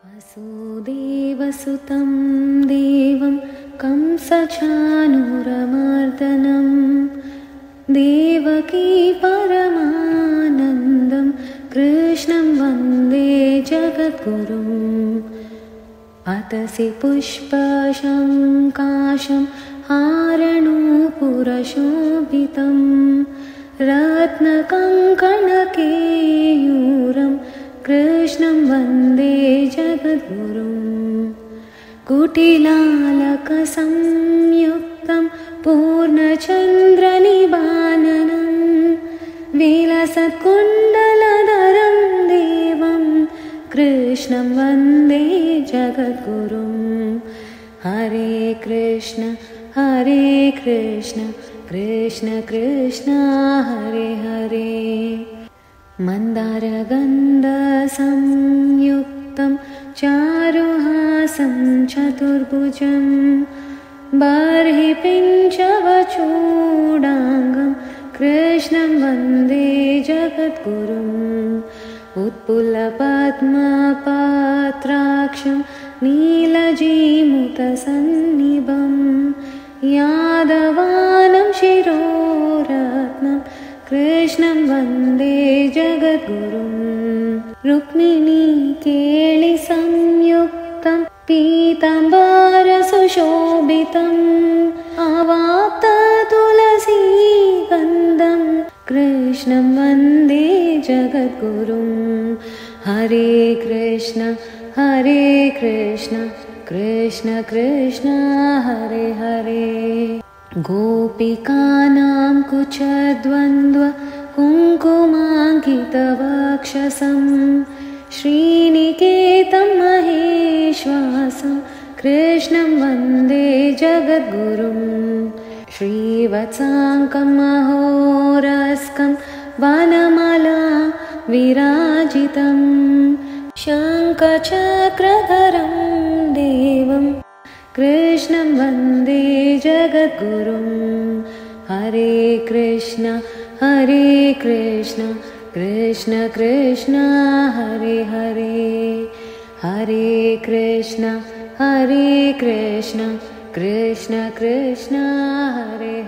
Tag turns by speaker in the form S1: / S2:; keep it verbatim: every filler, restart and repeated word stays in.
S1: वसुदेवसुतं देवं कंसचाणूरमर्दनं देवकी परमानन्दं कृष्णं वन्दे जगद्गुरुम्। अतसि पुष्पशङ्काशं हारणूपुरशोभितं रत्नकङ्कणकेयूरं कृष्णं वन्दे जगद्गुरुम्। कुटिलालकसंयुक्तं पूर्णचन्द्रनिबाननं विलसत्कुण्डलधरं देवं कृष्णं वन्दे जगद्गुरुम्। हरे कृष्ण हरे कृष्ण कृष्ण कृष्ण हरे हरे। मन्दारगन्धसंयुक्तं चारुहासं चतुर्भुजं बर्हिपिञ्चवचूडाङ्गं कृष्णं वन्दे जगद्गुरुम्। उत्पुलपद्मपत्राक्षं नीलजीमुतसन्निभं यादवानं शिरोरत्नं कृष्णं वन्दे जगद्गुरुम्। रुक्मिणीकेलिसंयुक्तं पीताम्बरसुशोभितम् अवाप्ततुलसीगन्धं कृष्णं वन्दे जगद्गुरुम्। हरे कृष्ण हरे कृष्ण कृष्ण कृष्ण हरे हरे। गोपिकानां कुचद्वन्द्व कुङ्कुमाङ्कितवक्षसं श्रीनिकेतं महेश्वासं कृष्णं वन्दे जगद्गुरुम्। श्रीवत्साङ्कं महोरस्कं वनमाला विराजितं शङ्खचक्रधरं देवं कृष्णं वन्दे जगद्गुरुम्। हरे कृष्ण हरे कृष्ण कृष्ण कृष्ण हरे हरे। हरे कृष्ण हरे कृष्ण कृष्ण कृष्ण हरे